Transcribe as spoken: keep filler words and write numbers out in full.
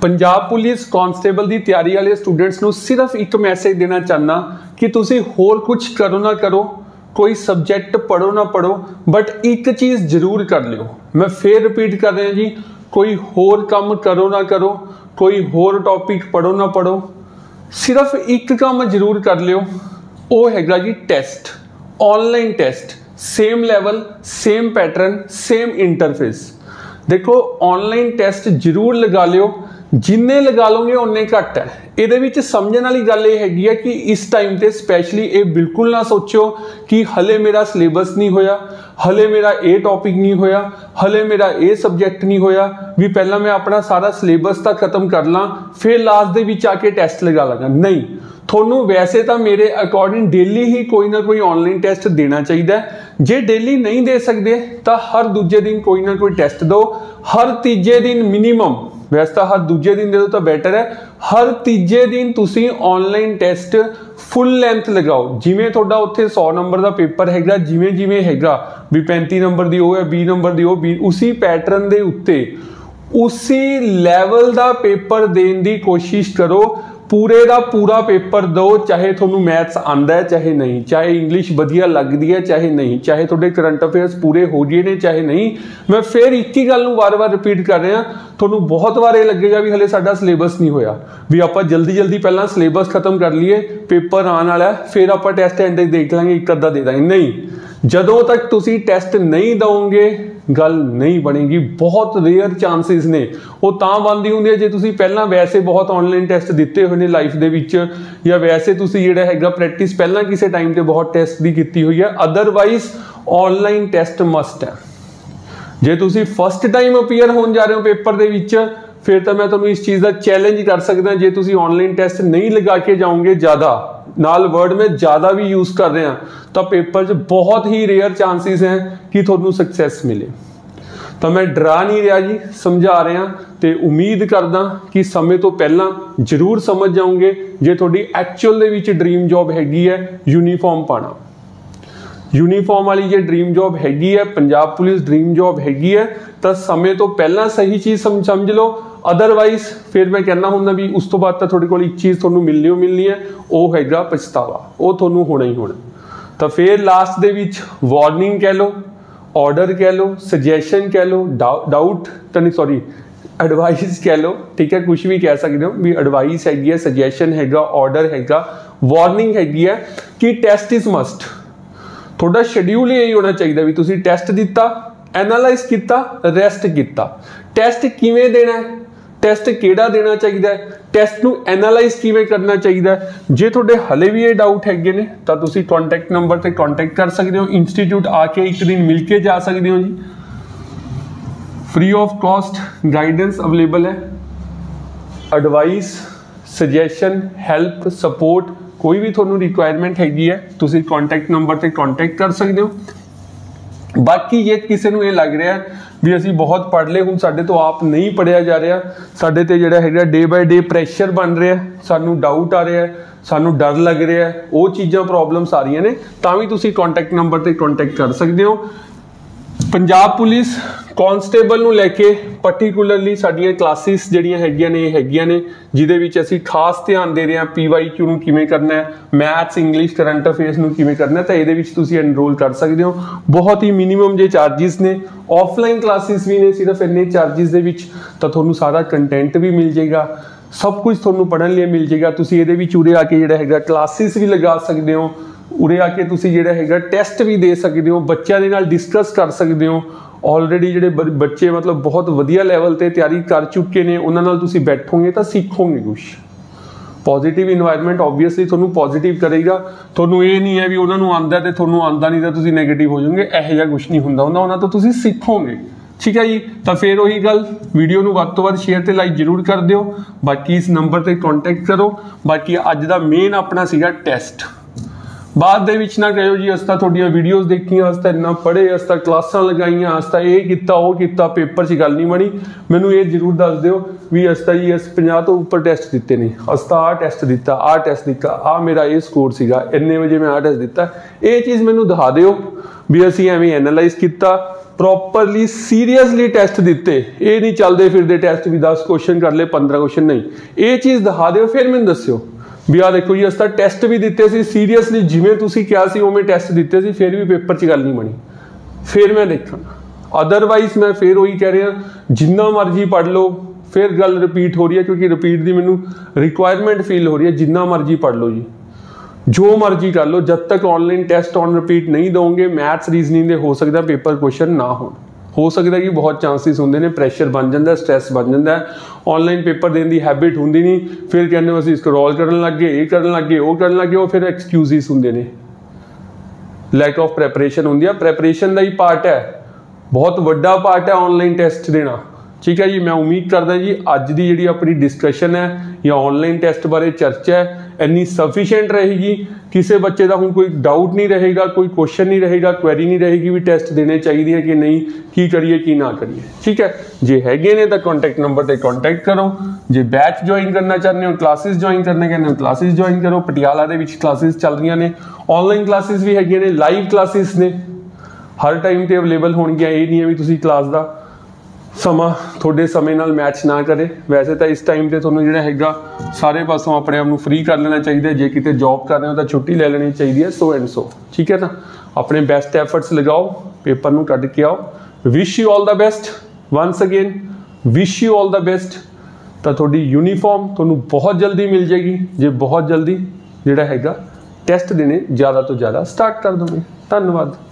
Punjab police constable की तैयारी वाले स्टूडेंट्स को सिर्फ एक मैसेज देना चाहना कि तुसी होर कुछ करो ना करो, कोई सब्जैक्ट पढ़ो ना पढ़ो, बट एक चीज़ जरूर कर लियो। मैं फिर रिपीट कर रहा जी, कोई होर काम करो ना करो, कोई होर टॉपिक पढ़ो ना पढ़ो, सिर्फ एक काम जरूर कर लियो, वो हैगा जी test, online test, same level, same pattern, same interface. देखो ऑनलाइन टेस्ट जरूर लगा लियो, जिन्ने लगा लोगे उन्ने घट है। ये समझने वाली गल ये हैगी है कि इस टाइम ते स्पैशली ये बिल्कुल ना सोचो कि हले मेरा सिलेबस नहीं होया, हले मेरा ये टॉपिक नहीं होया, हले मेरा ये सब्जैक्ट नहीं होया, भी पहला मैं अपना सारा सिलेबस तक खत्म कर ला फिर लास्ट दे विच आके टेस्ट लगा लगा। नहीं, थोनू वैसे तो मेरे अकॉर्डिंग डेली ही कोई ना कोई ऑनलाइन टेस्ट देना चाहिए। जे डेली नहीं दे सकते तो हर दूजे दिन कोई ना कोई टेस्ट दो, हर तीजे दिन मिनीमम, वैसे तो हर दूजे दिन दे दो तो बेटर है, हर तीजे दिन तुसी ऑनलाइन टेस्ट फुल लेंथ लगाओ। जिमें थोड़ा उत्थे सौ नंबर का पेपर हैगा, जिमें जिमें हैगा भी पैंती नंबर की है, बीस नंबर की हो, बी उसी पैटर्न के उत्ते उसी लैवल का पेपर देने की कोशिश करो। पूरे का पूरा पेपर दो, चाहे थोनू मैथ्स आंदा है चाहे नहीं, चाहे इंग्लिश वधिया लगती है चाहे नहीं, चाहे थोड़े करंट अफेयर्स पूरे हो गए ने चाहे नहीं। मैं फिर एक ही गल बार बार रिपीट कर रहा, थोनू बहुत बार ये लगेगा भी हले साडा सिलेबस नहीं होया, भी आप जल्दी जल्दी पहला सिलेबस खत्म कर लिए, पेपर आने वाला है, फिर आप टेस्ट एंड देख लेंगे, एक अद्धा दे देंगे। नहीं, जदों तक तुसी टेस्ट नहीं दोगे गल नहीं बनेगी। बहुत रेयर चांसेस ने वो तां बनदी हुंदी है जे तुसी पहला वैसे बहुत ऑनलाइन टेस्ट दिते हुए ने लाइफ दे विच, या वैसे तुसी जिहड़ा हैगा प्रैक्टिस पहला किसी टाइम ते बहुत टेस्ट दी कीती हुई है। अदरवाइज ऑनलाइन टेस्ट मस्ट है। जे तुसी फर्स्ट टाइम अपीयर होने जा रहे हो पेपर दे विच, फिर तो मैं तुहानूं इस चीज़ का चैलेंज कर सकदा, जे तुसी ऑनलाइन टेस्ट नहीं लगा के जाओगे, ज़्यादा नाल वर्ड में ज़्यादा भी यूज़ कर रहे हैं, तो पेपर च बहुत ही रेयर चांसेस हैं कि थोनू सक्सैस मिले। तो मैं डरा नहीं रहा जी, समझा रहा, तो उम्मीद करदा कि समय तो पहला जरूर समझ जाओगे। जे थोड़ी एक्चुअल दे विच ड्रीम जॉब हैगी है यूनीफॉर्म पाना, यूनीफॉर्म वाली जे ड्रीम जॉब हैगी है, पंजाब पुलिस ड्रीम जॉब हैगी है, तो समय तो पहला सही चीज़ सम समझ लो। अदरवाइज फिर मैं कहना हुंदा भी उस तो बाद तो थोड़े कोल एक चीज़ थोनू मिलनी हो मिलनी है, वो हैगा पछतावा, वो थोनू होना ही होना। तो फिर लास्ट दे विच वार्निंग कह लो, ऑर्डर कह लो, सजेशन कह लो, डाउट तो नहीं सॉरी एडवाइस कह लो, ठीक है, कुछ भी कह सकते हो भी। एडवाइस हैगी है, सजेशन हैगा, ऑर्डर हैगा, वार्निंग हैगी है कि टेस्ट इज मस्ट। थोड़ा शेड्यूल यही होना चाहिए भी तुसी टेस्ट दिता, एनालाइज किया, रेस्ट किया। टेस्ट किवें देना है, टेस्ट केड़ा देना चाहिए, टेस्ट नू एनालाइज किवें करना चाहिए। जे थोड़े हले भी ये डाउट हैगे ने तो तुसी कॉन्टैक्ट नंबर ते कॉन्टैक्ट कर सकते हो, इंस्टीट्यूट आके एक दिन मिल के जा सकते हो जी। Free of cost guidance available है, एडवाइस, सजेशन, हेल्प, सपोर्ट, कोई भी थोनू रिक्वायरमेंट हैगी है तुसी कॉन्टैक्ट नंबर ते कॉन्टैक्ट कर सकते हो। बाकी ये किसी को ये लग रहा है भी असी बहुत पढ़ ले, हुण साडे तो आप नहीं पढ़िया जा रहा, साडे ते जिहड़ा हैगा डे बाय डे प्रैशर बन रहा है, सानू डाउट आ रहा है, सानू डर लग रहा है, वो चीज़ां प्रॉब्लम्स आ रही ने, तां भी तुसी कॉन्टैक्ट नंबर ते कॉन्टैक्ट कर सकते हो। पंजाब पुलिस कांस्टेबल नूं लैके पर्टिकुलरली साडियां क्लासिस जिहड़ियां हैगियां ने हैगियां ने जिहदे विच असीं खास ध्यान दे रहे हैं पी वाई क्यू नूं किवें करना है, मैथ्स, इंग्लिश, करंट अफेयर्स नूं किवें करना है, तो इहदे विच तुसीं एनरोल कर सकते हो। बहुत ही मिनीमम जे चार्जिस ने, ऑफलाइन क्लासिस भी ने सिर्फ इन्ने चार्जिस दे विच, तो तुहानूं सारा कंटेंट भी मिल जाएगा, सब कुछ तुहानूं पढ़न लई मिल जाएगा। तुसीं इहदे विच उरे आके जिहड़ा हैगा क्लासिस भी लगा सकते हो, उरे आके तुसीं जिहड़ा हैगा टेस्ट भी दे सकते हो, बच्चों के नाल डिस्कस कर सकते हो। ऑलरेडी जिहड़े बच्चे मतलब बहुत वधिया लैवल ते तैयारी कर चुके ने, उन्हां नाल तुसीं बैठोगे तो सीखोगे कुछ। पॉजिटिव इन्वायरमेंट ऑबवियसली थोनू पॉजिटिव करेगा, थोनू ये नहीं है भी उन्हां नूं आंदा ते थोनू आंदा नहीं तो तुसीं नेगेटिव हो जाओगे, इहो जिहा कुछ नहीं हुंदा, उन्हां तो तुसीं सीखोगे। ठीक है जी, तो फिर वही गल, वीडियो नूं वध तों वध शेयर ते लाइक जरूर कर दिओ। बाकी इस नंबर ते कॉन्टैक्ट करो। बाकी अज दा मेन अपना सीगा टेस्ट, बाद दे विच ना कहो जी अस तां तुहाडीआं वीडियोज़ देखियां, अस तां इन्ना पढ़े, अस तां क्लासां लगाईआं, अस तां ये कीता वो कीता, पेपर च गल नहीं बनी। मैनूं ये जरूर दस दिओ भी अस तां जी अस पचास तो उपर टेस्ट दिते ने, अस तां आ टेस्ट दिता, आ टेस्ट दिता, आ मेरा ये स्कोर सीगा, इन्ने वजे मैं आ टेस्ट दिता, ये चीज़ मैनूं दिखा दिओ। भी असीं एवें एनालाइज किया, प्रॉपरली सीरीयसली टैसट दिते। ये नहीं चलते फिरते टैसट भी दस क्वेश्चन कर ले पंद्रह क्वेश्चन, नहीं, ये चीज़ दिखा दो फिर मैंने दस्यो भी आ देखो जी अस तां टैसट भी दिते सी सीरीयसली, जिवें तुसीं कहा सी उवें टैसट दिते सी, फिर भी पेपर च गल नहीं बनी, फिर मैं देखा। अदरवाइज मैं फिर वही कह रहा, जिन्ना मर्जी पढ़ लो, फिर गल रिपीट हो रही है क्योंकि रिपीट की मैनू रिक्वायरमेंट फील हो रही है। जिन्ना मर्जी पढ़ लो जी, जो मर्जी कर लो, जब तक ऑनलाइन टेस्ट ऑन रिपीट नहीं दोगे, मैथ्स रीजनिंग हो सकता पेपर क्वेश्चन ना हो हो सकता कि बहुत चांसिस होंगे ने, प्रैशर बन जाता है, स्ट्रैस बन जाता है, ऑनलाइन पेपर देने की हैबिट होंगी नहीं, फिर कहने असं स्क्रॉल करन लग गए, ये करन लग गए, वो करन लग गए, वो फिर एक्सक्यूजिस होंगे ने, लैक ऑफ प्रैपरेशन होंगी है। प्रैपरेशन का ही पार्ट है, बहुत वड्डा पार्ट है ऑनलाइन टेस्ट देना, ठीक है जी। मैं उम्मीद करदा जी अज की जी अपनी डिस्कशन है या ऑनलाइन टेस्ट बारे चर्चा है इन्नी सफिशिएंट रहेगी, किसी बच्चे का हुण कोई डाउट नहीं रहेगा, कोई क्वेश्चन नहीं रहेगा, क्वेरी नहीं रहेगी भी टेस्ट देने चाहिए कि नहीं, की करिए की ना करिए, ठीक है। जे हैगे ने तो कॉन्टैक्ट नंबर पर कॉन्टैक्ट करो, जे बैच ज्वाइन करना चाहते हो, क्लासिस ज्वाइन करने कहने क्लासिस ज्वाइन करो। पटियाला दे विच क्लासिस चल रही ने, ऑनलाइन क्लासिस भी हैगियां ने, लाइव क्लासिस ने, हर टाइम तो अवेलेबल होणगियां, ये नहीं है भी तुसीं क्लास का समा थोड़े समय नाल मैच ना करे। वैसे तो इस टाइम पर तुहानूं जिहड़ा हैगा सारे पासों अपने आप नूं फ्री कर लेना चाहिए, जे किते जॉब कर रहे हो तो छुट्टी ले लेनी चाहिए है, सो एंड सो, ठीक है ना। अपने बेस्ट एफर्ट्स लगाओ, पेपर नूं कढ के आओ। Wish you all the best, once again wish you all the best. तो थोड़ी यूनीफॉर्म तुहानूं बहुत जल्दी मिल जाएगी, जे बहुत जल्दी जिहड़ा हैगा टैसट देने ज़्यादा तो ज़्यादा स्टार्ट कर दोगे। धन्यवाद।